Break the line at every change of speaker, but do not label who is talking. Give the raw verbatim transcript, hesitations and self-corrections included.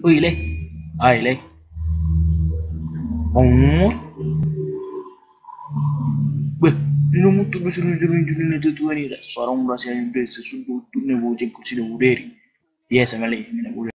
Oi, lei. Ai, lei. Oh, beh, non molto più sul giorno in giorno di tu venire. Sarà un brasile in inglese sul tutto ne vuoi che così devo vedere. Yes, me lei, me ne vuole.